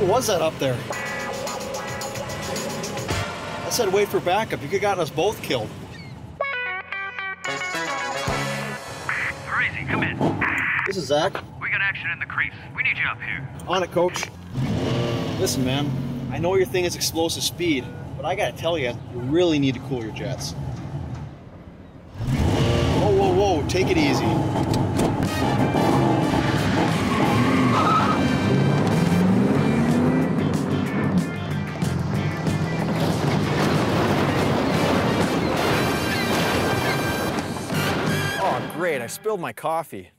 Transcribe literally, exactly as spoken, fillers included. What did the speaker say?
was that up there? I said wait for backup. You could have gotten us both killed. Parise, come in. This is Zach. We got action in the crease. We need you up here. On it, coach. Listen, man. I know your thing is explosive speed, but I gotta tell you, you really need to cool your jets. Whoa, whoa, whoa. Take it easy. Oh, great. I spilled my coffee.